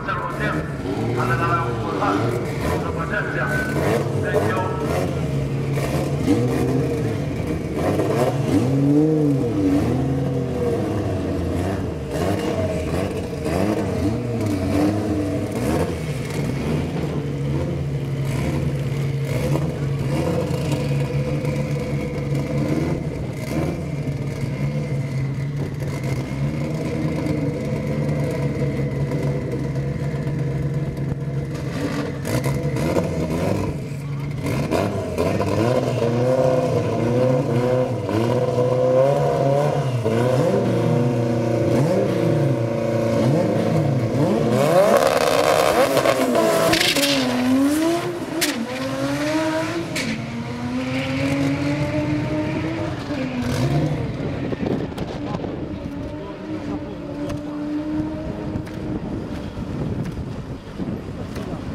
这路线，它的那个混合，什么这样，这就。